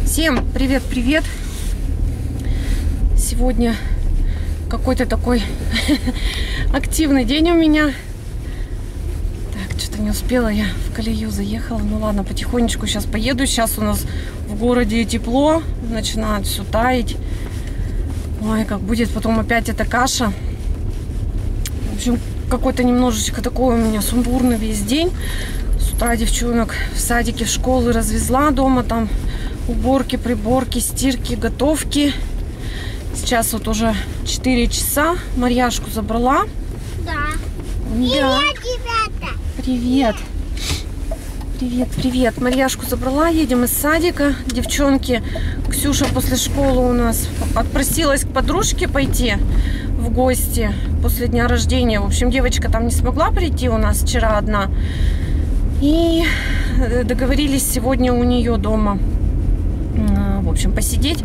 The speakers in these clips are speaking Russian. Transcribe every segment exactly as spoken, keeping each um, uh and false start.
Всем привет-привет! Сегодня какой-то такой активный день у меня. Так, что-то не успела, я в колею заехала. Ну ладно, потихонечку сейчас поеду. Сейчас у нас в городе тепло, начинает все таять. Ой, как будет потом опять эта каша. В общем, какой-то немножечко такой у меня сумбурный весь день. С утра девчонок в садике, в школы развезла, дома там уборки, приборки, стирки, готовки. Сейчас вот уже четыре часа. Марьяшку забрала. Да. Да. Привет, ребята. Привет. Привет, привет. Марьяшку забрала. Едем из садика. Девчонки, Ксюша после школы у нас отпросилась к подружке пойти в гости после дня рождения. В общем, девочка там не смогла прийти у нас вчера одна. И договорились сегодня у нее дома, в общем, посидеть.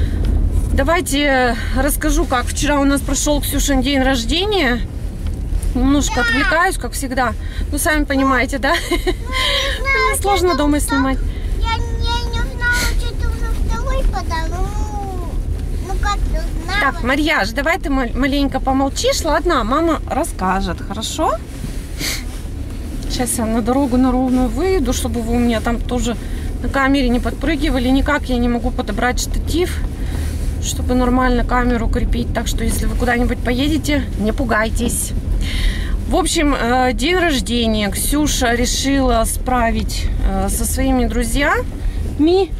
Давайте расскажу, как вчера у нас прошел Ксюшин день рождения. Немножко отвлекаюсь, как всегда. Ну, сами понимаете, да? Мне сложно дома снимать. Я не узнала, что ты уже второй подарок. Ну, как ты узнала? Так, Марьяш, давай ты маленько помолчишь. Ладно, мама расскажет, хорошо? Сейчас я на дорогу на ровную выйду, чтобы вы у меня там тоже на камере не подпрыгивали. Никак я не могу подобрать штатив, чтобы нормально камеру крепить. Так что, если вы куда-нибудь поедете, не пугайтесь. В общем, день рождения Ксюша решила справить со своими друзьями.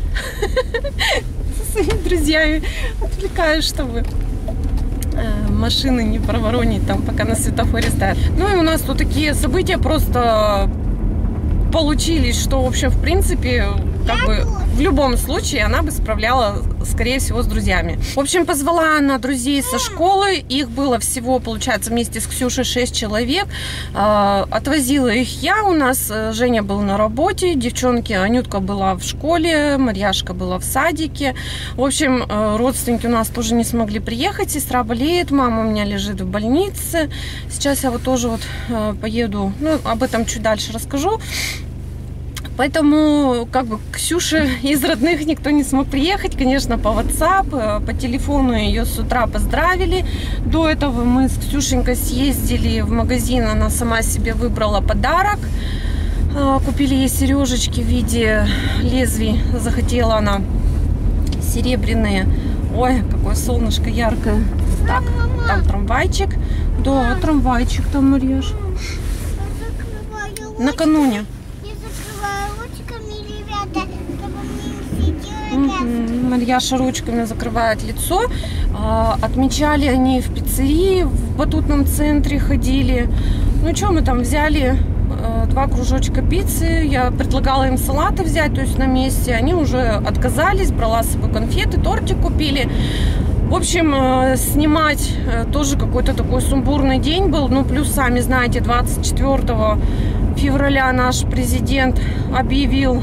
Со своими друзьями. Отвлекаюсь, чтобы машины не проворонить там, пока на светофоре стоят. Ну и у нас тут такие события просто получились, что, в общем, в принципе, как бы в любом случае она бы справляла, скорее всего, с друзьями. В общем, позвала она друзей со школы. Их было всего, получается, вместе с Ксюшей шесть человек. Отвозила их я. У нас Женя был на работе. Девчонки, Анютка была в школе. Марьяшка была в садике. В общем, родственники у нас тоже не смогли приехать. Сестра болеет, мама у меня лежит в больнице. Сейчас я вот тоже вот поеду. Ну, об этом чуть дальше расскажу. Поэтому, как бы, Ксюше из родных никто не смог приехать. Конечно, по WhatsApp, по телефону ее с утра поздравили. До этого мы с Ксюшенькой съездили в магазин. Она сама себе выбрала подарок. Купили ей сережечки в виде лезвий. Захотела она серебряные. Ой, какое солнышко яркое. Так, там трамвайчик. Да, трамвайчик там, Марьяш. Накануне. Марьяша ручками закрывает лицо. Отмечали они в пиццерии, в батутном центре ходили. Ну что, мы там взяли два кружочка пиццы. Я предлагала им салаты взять, то есть на месте. Они уже отказались, брала с собой конфеты, тортик купили. В общем, снимать тоже какой-то такой сумбурный день был. Ну, плюс, сами знаете, двадцать четвёртого февраля наш президент объявил.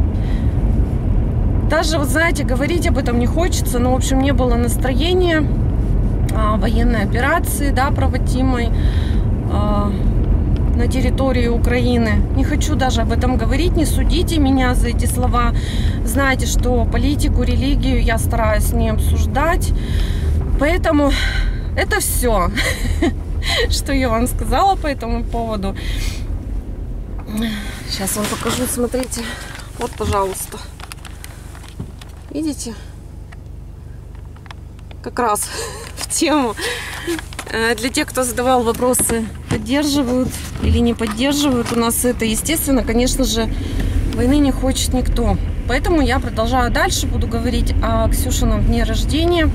Даже, вот знаете, говорить об этом не хочется, но, в общем, не было настроения а, военной операции, да, проводимой а, на территории Украины. Не хочу даже об этом говорить, не судите меня за эти слова. Знаете, что политику, религию я стараюсь не обсуждать. Поэтому это все, что я вам сказала по этому поводу. Сейчас вам покажу, смотрите. Вот, пожалуйста. Видите? Как раз в тему. Для тех, кто задавал вопросы, поддерживают или не поддерживают у нас это, естественно, конечно же, войны не хочет никто. Поэтому я продолжаю дальше, буду говорить о Ксюшином дне рождения.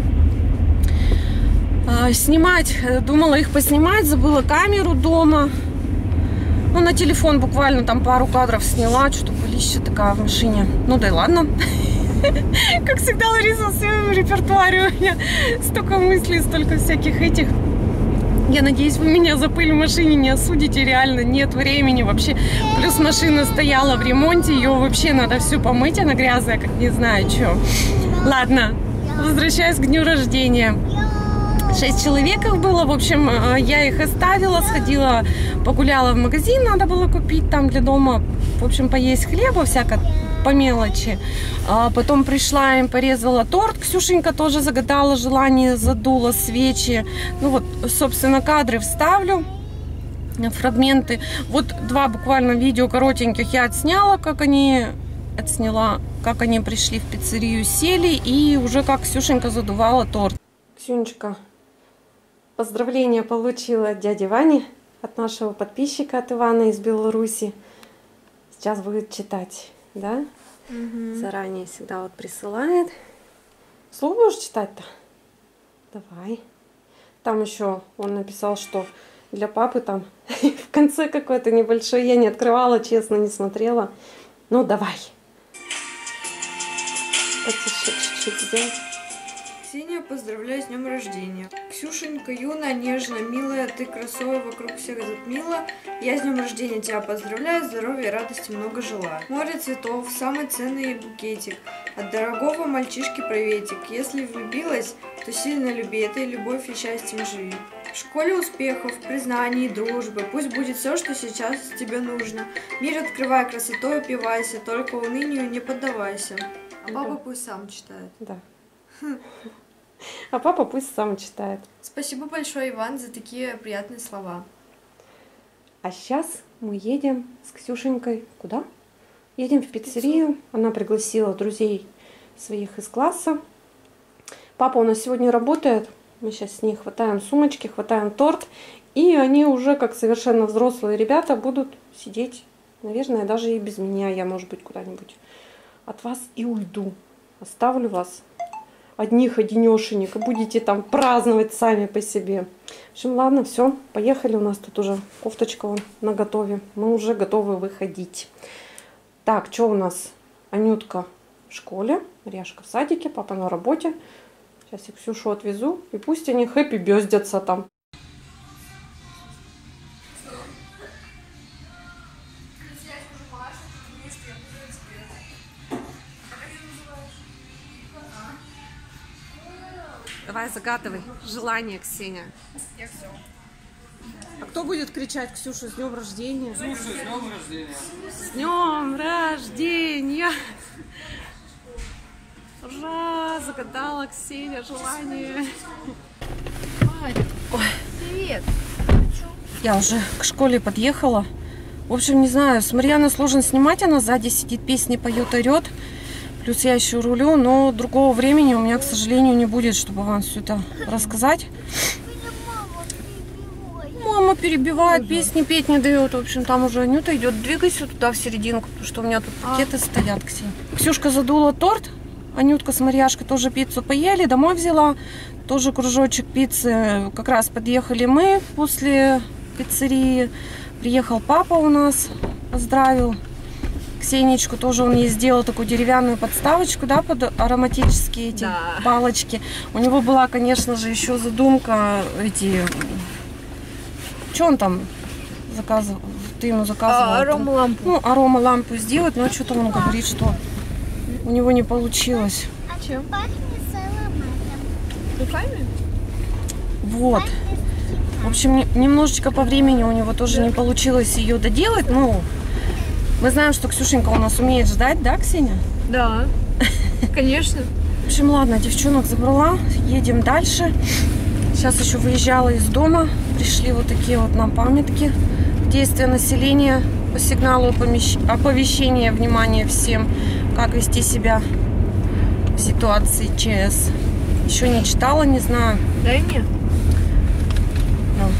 Снимать, думала их поснимать, забыла камеру дома. Ну, на телефон буквально там пару кадров сняла, что-то пылища такая в машине. Ну да и ладно. Как всегда, Лариса, в своем репертуаре у меня столько мыслей, столько всяких этих. Я надеюсь, вы меня за пыль в машине не осудите. Реально нет времени вообще. Плюс машина стояла в ремонте. Ее вообще надо все помыть. Она грязная, как не знаю что. Ладно, возвращаюсь к дню рождения. Шесть человек их было. В общем, я их оставила, сходила, погуляла в магазин. Надо было купить там для дома, в общем, поесть хлеба, всякое по мелочи. А потом пришла им, порезала торт. Ксюшенька тоже загадала желание, задула свечи. Ну вот, собственно, кадры вставлю. Фрагменты. Вот два буквально видео коротеньких я отсняла, как они отсняла, как они пришли в пиццерию, сели, и уже как Ксюшенька задувала торт. Ксюнечка поздравления получила от дяди Вани, от нашего подписчика, от Ивана из Беларуси. Сейчас будет читать, да? Угу. Заранее всегда вот присылает. Вслух будешь читать-то? Давай. Там еще он написал, что для папы там в конце какой-то небольшой. Я не открывала, честно, не смотрела. Ну, давай. Потише чуть-чуть сделать. Ксения, поздравляю с днем рождения. Ксюшенька, юная, нежная, милая, ты красой, вокруг всех затмила. Я с днем рождения тебя поздравляю, здоровья и радости много желаю. Море цветов, самый ценный букетик. От дорогого мальчишки приветик. Если влюбилась, то сильно люби, этой любовь и счастьем живи. В школе успехов, признаний, дружбы, пусть будет все, что сейчас тебе нужно. Мир открывай, красотой упивайся, только унынию не поддавайся. А папа пусть сам читает. Да. А папа пусть сам читает. Спасибо большое, Иван, за такие приятные слова. А сейчас мы едем с Ксюшенькой куда? Едем в пиццерию. Она пригласила друзей своих из класса. Папа у нас сегодня работает. Мы сейчас с ней хватаем сумочки, хватаем торт. И они уже, как совершенно взрослые ребята, будут сидеть, наверное, даже и без меня. Я, может быть, куда-нибудь от вас и уйду. Оставлю вас одних одинешенек, и будете там праздновать сами по себе. В общем, ладно, все, поехали. У нас тут уже кофточка вон наготове. Мы уже готовы выходить. Так, что у нас? Анютка в школе, Марьяшка в садике, папа на работе. Сейчас я Ксюшу отвезу, и пусть они хэппи-бёздятся там. Давай загадывай желание, Ксения. Я все. А кто будет кричать Ксюшу с днем рождения? Ксюша, с днем рождения! С днем рождения! Ура! Загадала Ксения желание. Ой. Привет! Я уже к школе подъехала. В общем, не знаю, с Марьяной сложно снимать. Она сзади сидит, песни поет, орет. Плюс я еще рулю, но другого времени у меня, к сожалению, не будет, чтобы вам все это рассказать. Мама перебивает, песни петь не дает. В общем, там уже Анюта идет. Двигайся туда в серединку, потому что у меня тут пакеты стоят, Ксения. Ксюшка задула торт. Анютка с Марьяшкой тоже пиццу поели, домой взяла. Тоже кружочек пиццы. Как раз подъехали мы после пиццерии. Приехал папа у нас, поздравил. Ксенечку тоже он ей сделал такую деревянную подставочку, да, под ароматические эти да. палочки. У него была, конечно же, еще задумка эти... Что он там заказывал? Ты ему заказывал? А, аромалампу. Ну, аромалампу сделать, но что-то он говорит, что у него не получилось. А чем? Пахнет саламатом. Руками? Вот. В общем, немножечко по времени у него тоже не получилось ее доделать, ну... Мы знаем, что Ксюшенька у нас умеет ждать, да, Ксения? Да, конечно. В общем, ладно, девчонок забрала, едем дальше. Сейчас еще выезжала из дома, пришли вот такие вот нам памятки. Действия населения по сигналу оповещения, внимание всем, как вести себя в ситуации ЧС. Еще не читала, не знаю. Дай мне. Ну.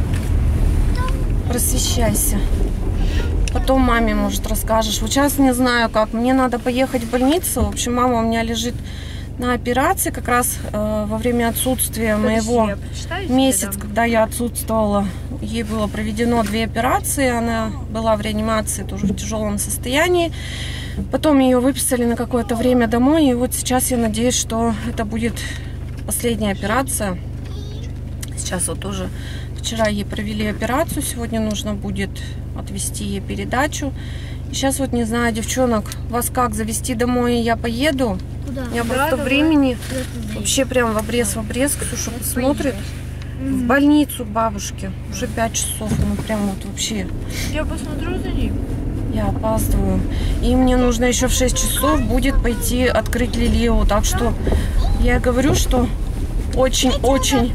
Просвещайся. Потом маме, может, расскажешь. Вот сейчас не знаю как. Мне надо поехать в больницу. В общем, мама у меня лежит на операции. Как раз э, во время отсутствия Подожди, моего месяц, когда я отсутствовала, ей было проведено две операции. Она была в реанимации, тоже в тяжелом состоянии. Потом ее выписали на какое-то время домой. И вот сейчас я надеюсь, что это будет последняя операция. Сейчас вот тоже вчера ей провели операцию. Сегодня нужно будет отвезти ей передачу. И сейчас вот не знаю, девчонок, вас как завезти домой, и я поеду. Куда? У меня Да, просто давай. времени вообще прям в обрез в обрез. Ксюша посмотрит. Угу. В больницу к бабушке. Уже пять часов. Ну прям вот вообще. Я посмотрю за ним. Я опаздываю. И мне нужно еще в шесть часов будет пойти открыть Лилео. Так что я говорю, что очень-очень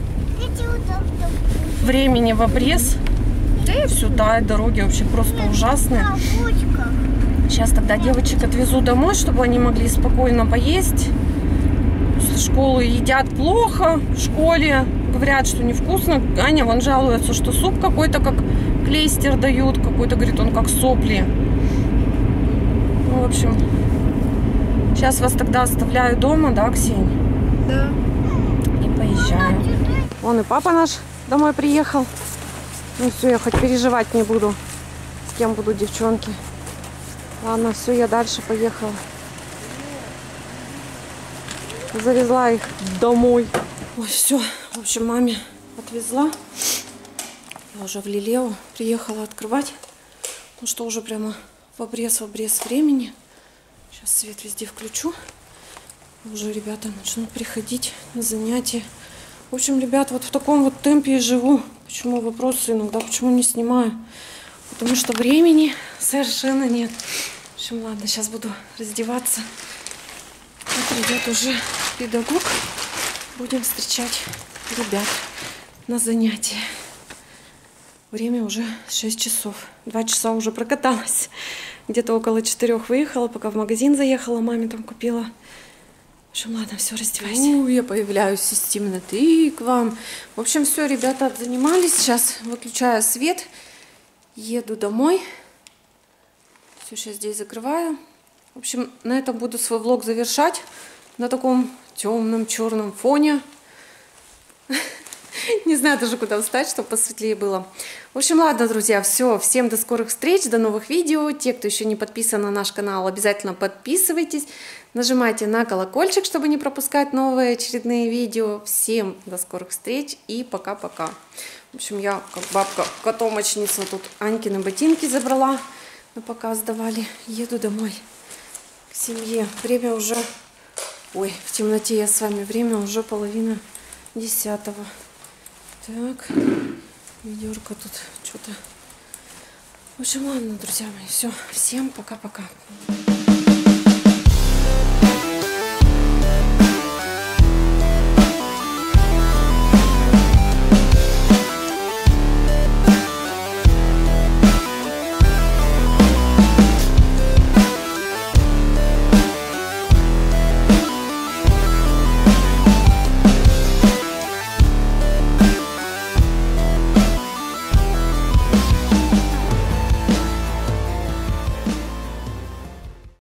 времени в обрез. Да и сюда, и дороги вообще просто ужасные. Сейчас тогда девочек отвезу домой, чтобы они могли спокойно поесть. После школы едят плохо в школе. Говорят, что невкусно. Аня вон жалуется, что суп какой-то как клейстер дают. Какой-то, говорит, он как сопли. Ну, в общем, сейчас вас тогда оставляю дома, да, Ксень? Да. И поезжаю. Вон и папа наш домой приехал. Ну все, я хоть переживать не буду, с кем будут девчонки. Ладно, все, я дальше поехала. Завезла их домой. Ой, все, в общем, маме отвезла. Я уже в Лилео приехала открывать. Ну что, уже прямо в обрез, в обрез времени. Сейчас свет везде включу. Уже ребята начнут приходить на занятия. В общем, ребят, вот в таком вот темпе и живу. Почему вопросы иногда, почему не снимаю? Потому что времени совершенно нет. В общем, ладно, сейчас буду раздеваться. И придет уже педагог. Будем встречать ребят на занятия. Время уже шесть часов. Два часа уже прокаталась. Где-то около четырех выехала, пока в магазин заехала, маме там купила. В общем, ладно, все, раздевайся. У, я появляюсь из темноты к вам. В общем, все, ребята занимались. Сейчас выключаю свет. Еду домой. Все, сейчас здесь закрываю. В общем, на этом буду свой влог завершать. На таком темном, черном фоне. Не знаю даже, куда встать, чтобы посветлее было. В общем, ладно, друзья, все. Всем до скорых встреч, до новых видео. Те, кто еще не подписан на наш канал, обязательно подписывайтесь. Нажимайте на колокольчик, чтобы не пропускать новые очередные видео. Всем до скорых встреч и пока-пока. В общем, я, как бабка-котомочница, тут Анькины ботинки забрала. На показ давали. Еду домой к семье. Время уже... Ой, в темноте я с вами. Время уже половина десятого. Так, ведерко тут что-то. В общем, ладно, друзья мои, все. Всем пока-пока.